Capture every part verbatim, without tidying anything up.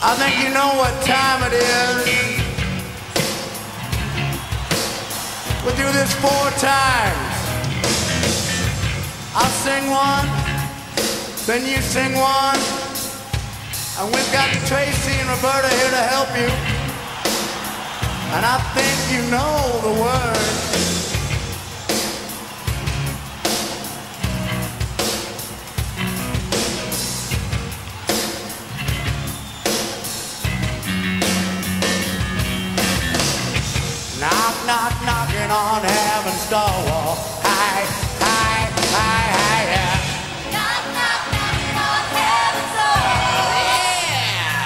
I think you know what time it is. We'll do this four times. I'll sing one, then you sing one, and we've got Tracy and Roberta here to help you. And I think you know the words. Knock, knock, knocking on heaven's door. Hi, hi, hi, hi, yeah. Knock, knock, knocking on heaven's door. Yeah.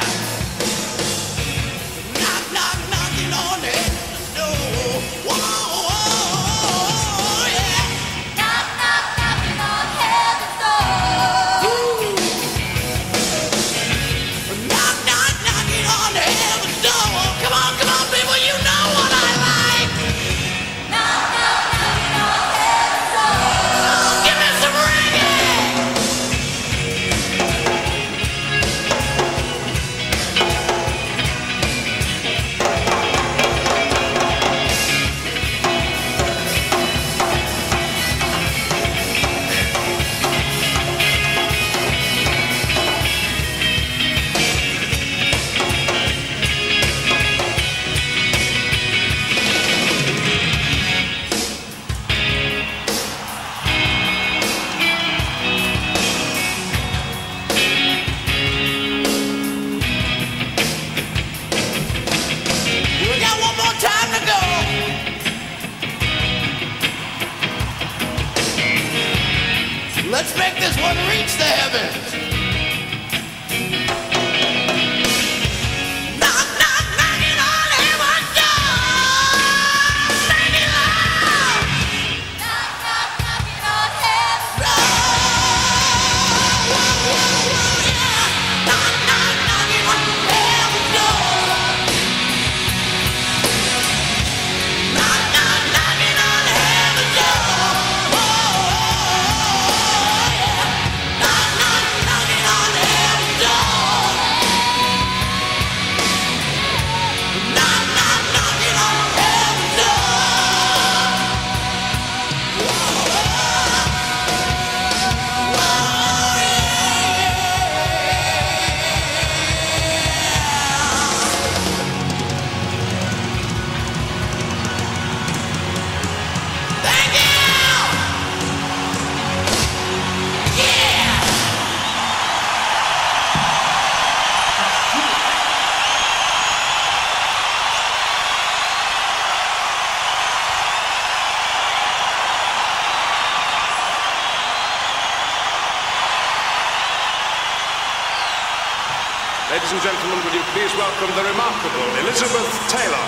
Knock, knock, knocking on heaven's door. Whoa, whoa, yeah. Knock, knock, knocking on heaven's door. Woo. Knock, knock, knocking on heaven's door. Come on, come on, people, you know what I like. Knock, knock, knocking on heaven's door. Give me some reggae. We got one more time to go. Let's make this one reach the heavens. Knock, knock, knocking on heaven's door. Make it loud. Knock, knock, knocking on heaven's Whoa, whoa, whoa, yeah. Knock, knock, knocking on heaven's door. Knock, knock, knocking on heaven's door. Whoa, yeah. Knock, knock, knocking on heaven's door. Knock, knock, knocking on heaven's door. Whoa, whoa, yeah. Thank you. Yeah. Ladies and gentlemen, will you please welcome the remarkable Elizabeth Taylor.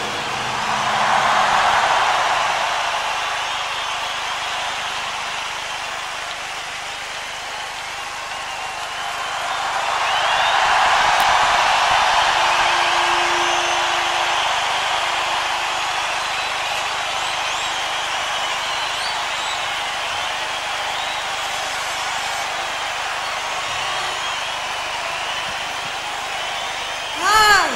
Hi!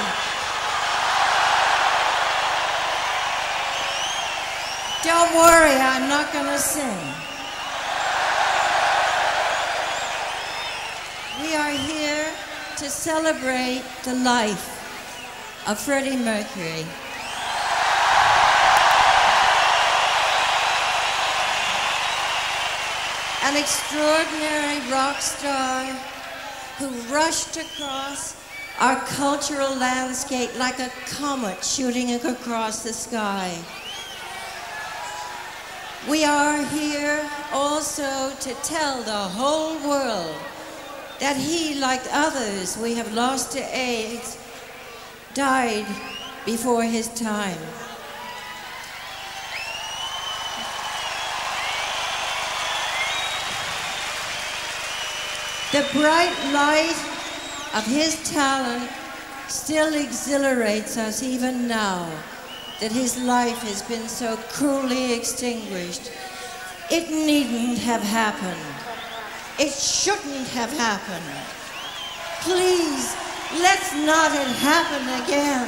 Don't worry, I'm not going to sing. We are here to celebrate the life of Freddie Mercury. An extraordinary rock star who rushed across our cultural landscape like a comet shooting across the sky. We are here also to tell the whole world that he, like others we have lost to AIDS, died before his time. The bright light of his talent still exhilarates us even now that his life has been so cruelly extinguished. It needn't have happened. It shouldn't have happened. Please Let's not it happen again.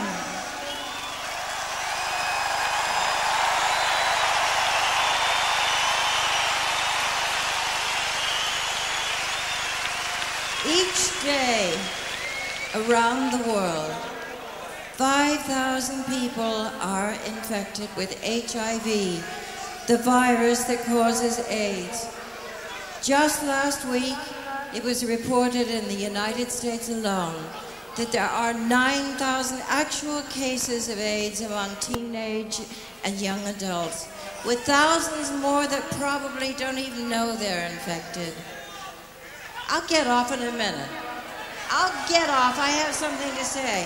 Each day around the world, five thousand people are infected with H I V, the virus that causes AIDS. Just last week, it was reported in the United States alone that there are nine thousand actual cases of AIDS among teenage and young adults, with thousands more that probably don't even know they're infected. I'll get off in a minute. I'll get off. I have something to say.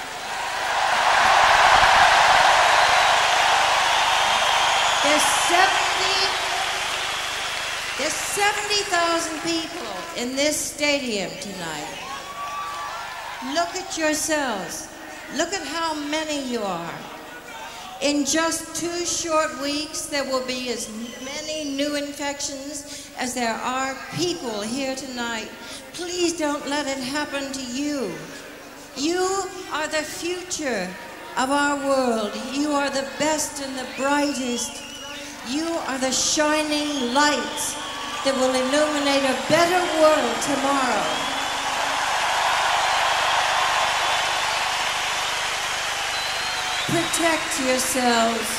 There's seventy, there's seventy thousand people in this stadium tonight. Look at yourselves. Look at how many you are. In just two short weeks, there will be as many new infections as there are people here tonight. Please don't let it happen to you. You are the future of our world. You are the best and the brightest. You are the shining lights that will illuminate a better world tomorrow. Protect yourselves.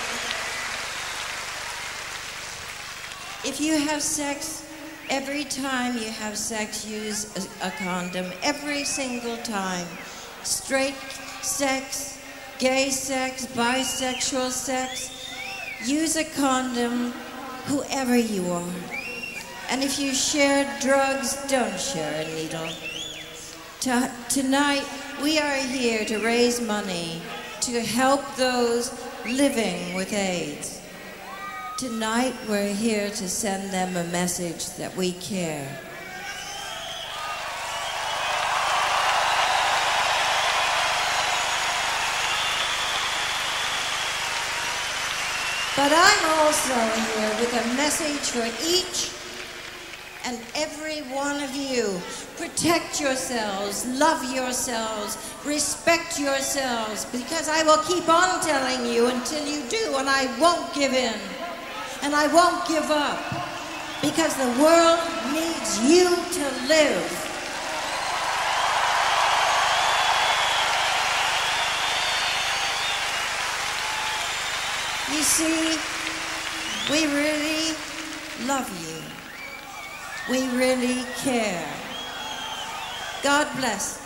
If you have sex, every time you have sex, use a, a condom. Every single time. Straight sex, gay sex, bisexual sex. Use a condom, whoever you are. And if you share drugs, don't share a needle. To, tonight, we are here to raise money to help those living with AIDS. Tonight, we're here to send them a message that we care. But I'm also here with a message for each and every one of you. Protect yourselves, love yourselves, respect yourselves, because I will keep on telling you until you do, and I won't give in, and I won't give up, because the world needs you to live. You see, we really love you. We really care. God bless.